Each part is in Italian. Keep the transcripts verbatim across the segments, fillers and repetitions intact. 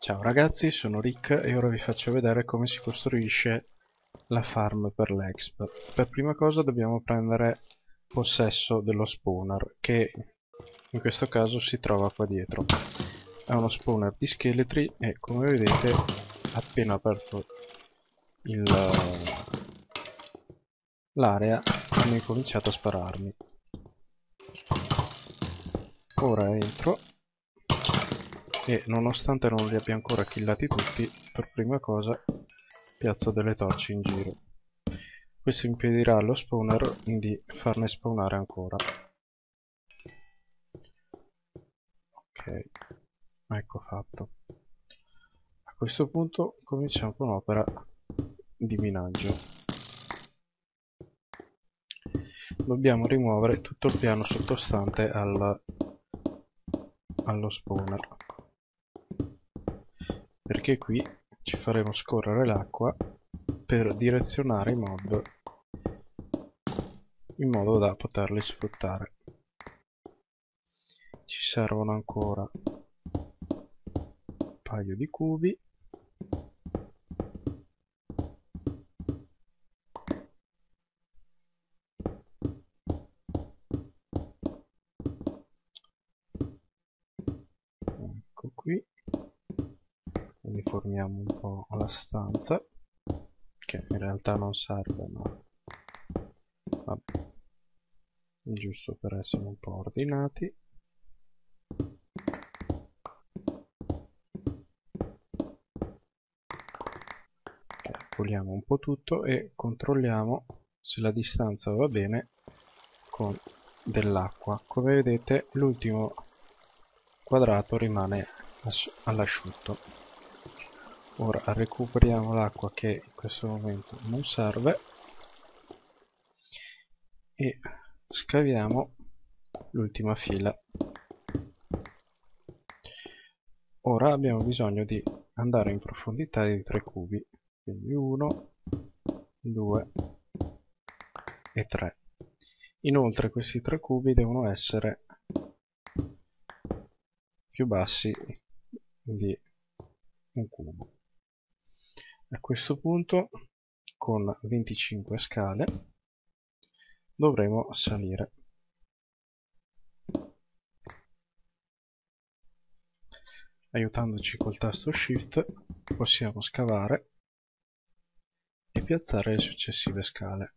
Ciao ragazzi, sono Rick e ora vi faccio vedere come si costruisce la farm per l'exp. Per prima cosa dobbiamo prendere possesso dello spawner, che in questo caso si trova qua dietro. È uno spawner di scheletri e come vedete, appena aperto l'area, hanno incominciato a spararmi. Ora entro e nonostante non li abbia ancora killati tutti, per prima cosa piazzo delle torce in giro. Questo impedirà allo spawner di farne spawnare ancora. Ok, ecco fatto. A questo punto cominciamo con un'opera di minaggio. Dobbiamo rimuovere tutto il piano sottostante al, allo spawner, perché qui ci faremo scorrere l'acqua per direzionare i mob in modo da poterli sfruttare. Ci servono ancora un paio di cubi. Ecco qui. Uniformiamo un po' la stanza, che in realtà non serve, ma vabbè, giusto per essere un po' ordinati. Okay, puliamo un po' tutto e controlliamo se la distanza va bene con dell'acqua. Come vedete l'ultimo quadrato rimane all'asciutto. Ora recuperiamo l'acqua che in questo momento non serve e scaviamo l'ultima fila. Ora abbiamo bisogno di andare in profondità di tre cubi, quindi uno, due e tre. Inoltre questi tre cubi devono essere più bassi di un cubo. A questo punto, con venticinque scale, dovremo salire. Aiutandoci col tasto Shift possiamo scavare e piazzare le successive scale.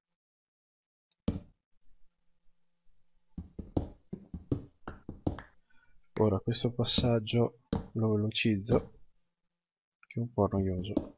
Ora questo passaggio lo velocizzo, che è un po' noioso.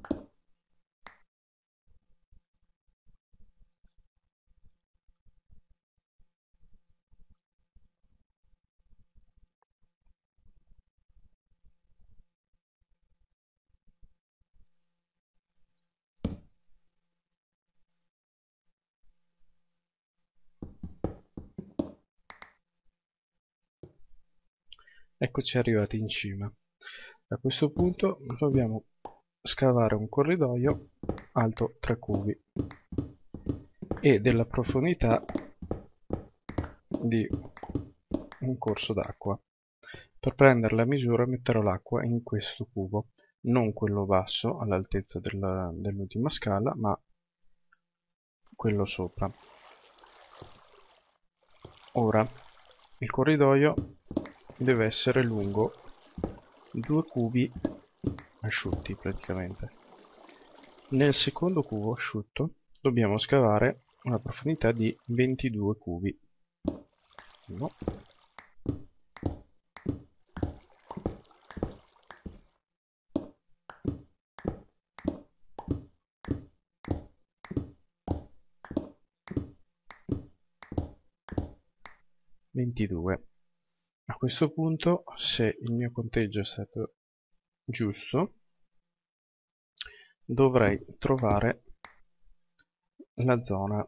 Eccoci arrivati in cima. A questo punto dobbiamo scavare un corridoio alto tre cubi e della profondità di un corso d'acqua. Per prendere la misura metterò l'acqua in questo cubo, non quello basso all'altezza dell'ultima scala, ma quello sopra. Ora il corridoio deve essere lungo due cubi asciutti praticamente. Nel secondo cubo asciutto dobbiamo scavare una profondità di ventidue cubi. uno, ventidue. A questo punto, se il mio conteggio è stato giusto, dovrei trovare la zona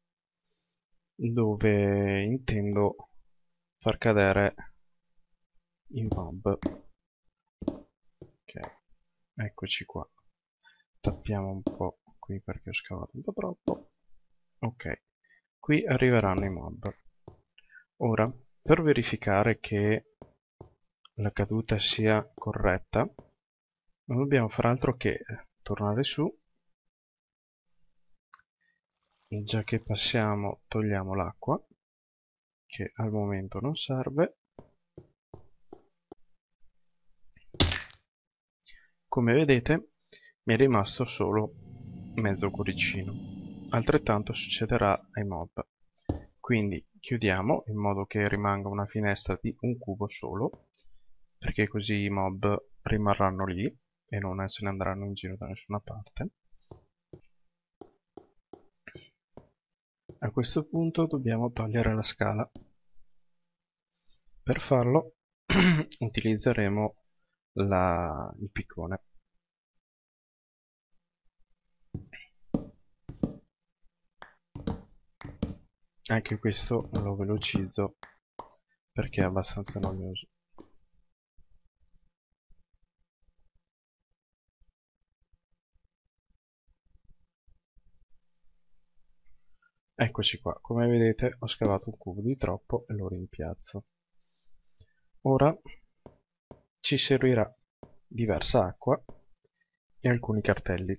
dove intendo far cadere i mob. Ok, eccoci qua. Tappiamo un po' qui perché ho scavato un po' troppo. Ok, qui arriveranno i mob. Ora, per verificare che la caduta sia corretta, non dobbiamo fare altro che tornare su. Già che passiamo, togliamo l'acqua, che al momento non serve. Come vedete mi è rimasto solo mezzo cuoricino. Altrettanto succederà ai mob. Quindi chiudiamo in modo che rimanga una finestra di un cubo solo, perché così i mob rimarranno lì e non se ne andranno in giro da nessuna parte. A questo punto dobbiamo togliere la scala. Per farlo utilizzeremo la, il piccone. Anche questo lo velocizzo perché è abbastanza noioso. Eccoci qua, come vedete ho scavato un cubo di troppo e lo rimpiazzo. Ora ci servirà diversa acqua e alcuni cartelli.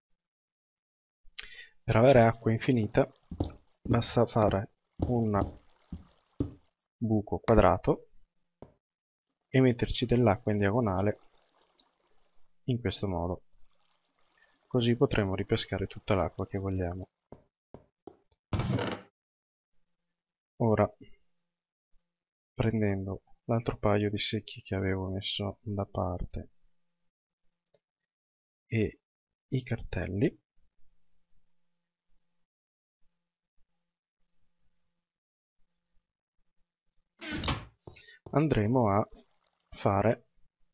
Per avere acqua infinita basta fare un buco quadrato e metterci dell'acqua in diagonale in questo modo. Così potremo ripescare tutta l'acqua che vogliamo. Ora, prendendo l'altro paio di secchi che avevo messo da parte e i cartelli, andremo a fare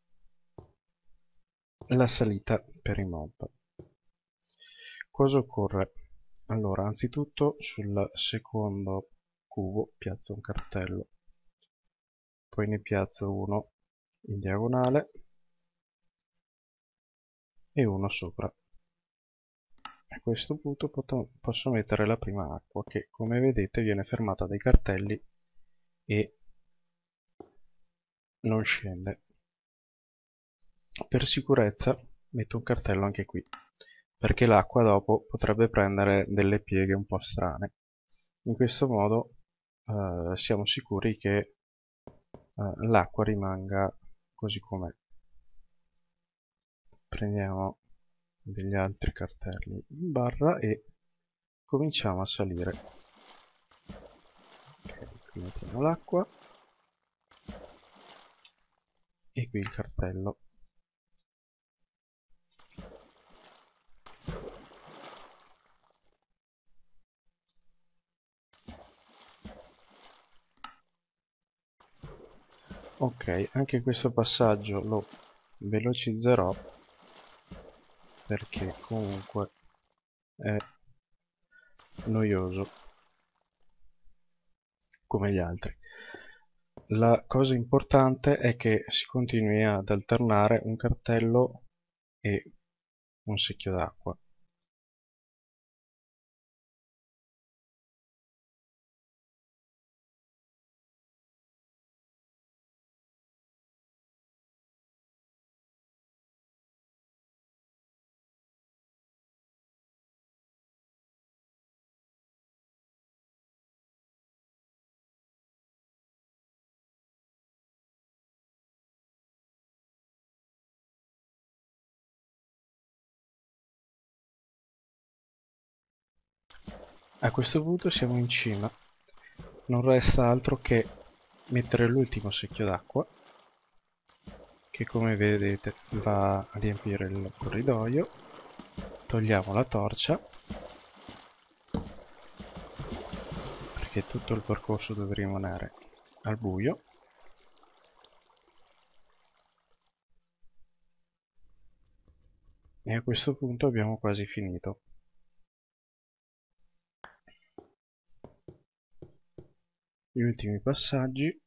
la salita per i mob. Cosa occorre? Allora, anzitutto sul secondo cubo piazzo un cartello, poi ne piazzo uno in diagonale e uno sopra. A questo punto posso mettere la prima acqua che, come vedete, viene fermata dai cartelli e non scende. Per sicurezza metto un cartello anche qui, perché l'acqua dopo potrebbe prendere delle pieghe un po' strane. In questo modo eh, siamo sicuri che eh, l'acqua rimanga così com'è. Prendiamo degli altri cartelli in barra e cominciamo a salire. Ok, qui mettiamo l'acqua e qui il cartello. Ok, anche questo passaggio lo velocizzerò perché comunque è noioso come gli altri. La cosa importante è che si continui ad alternare un cartello e un secchio d'acqua. A questo punto siamo in cima, non resta altro che mettere l'ultimo secchio d'acqua, che come vedete va a riempire il corridoio. Togliamo la torcia, perché tutto il percorso deve rimanere al buio. E a questo punto abbiamo quasi finito. Gli ultimi passaggi.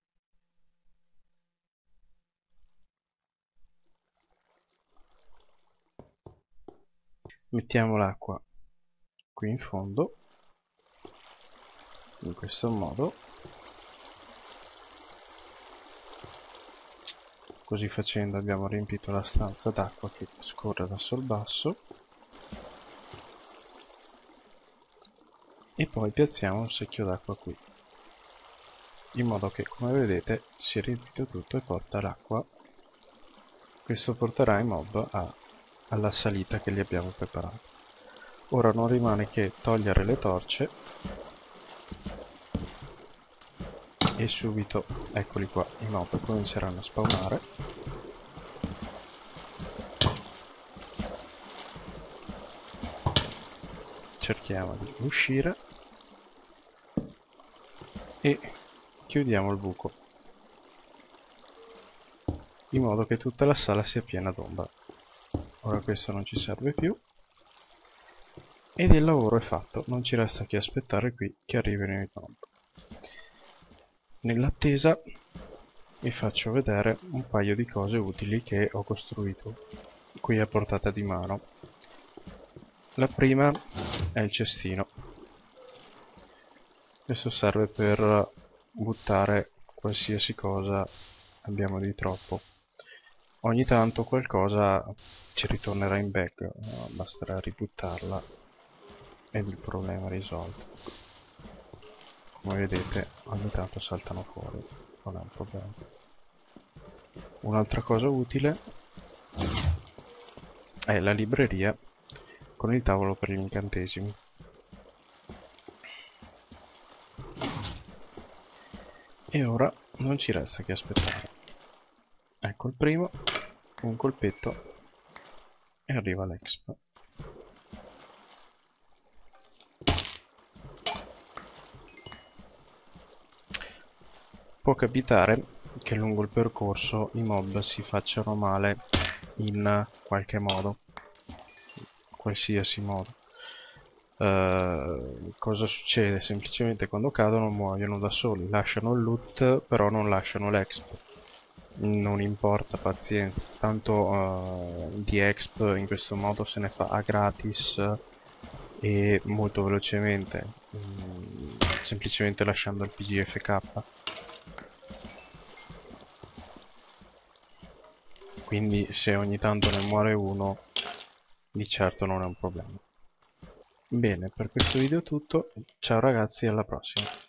Mettiamo l'acqua qui in fondo, in questo modo. Così facendo abbiamo riempito la stanza d'acqua che scorre verso il basso. E poi piazziamo un secchio d'acqua qui, in modo che, come vedete, si è riempito tutto e porta l'acqua. Questo porterà i mob a, alla salita che gli abbiamo preparato. Ora non rimane che togliere le torce e subito, eccoli qua, i mob cominceranno a spawnare. Cerchiamo di uscire e chiudiamo il buco, in modo che tutta la sala sia piena d'ombra. Ora questo non ci serve più ed il lavoro è fatto, non ci resta che aspettare qui che arrivino i mob. Nell'attesa vi faccio vedere un paio di cose utili che ho costruito qui a portata di mano. La prima è il cestino. Questo serve per buttare qualsiasi cosa abbiamo di troppo. Ogni tanto qualcosa ci ritornerà in back, basterà ributtarla ed il problema è risolto. Come vedete ogni tanto saltano fuori, non è un problema. Un'altra cosa utile è la libreria con il tavolo per gli incantesimi. E ora non ci resta che aspettare. Ecco il primo, un colpetto e arriva l'exp. Può capitare che lungo il percorso i mob si facciano male in qualche modo, qualsiasi modo. Uh, cosa succede? Semplicemente quando cadono muoiono da soli, lasciano il loot però non lasciano l'exp. Non importa, pazienza, tanto uh, di exp in questo modo se ne fa a gratis e molto velocemente, mm, semplicemente lasciando il P G F K. Quindi se ogni tanto ne muore uno, di certo non è un problema. Bene, per questo video è tutto, ciao ragazzi, alla prossima.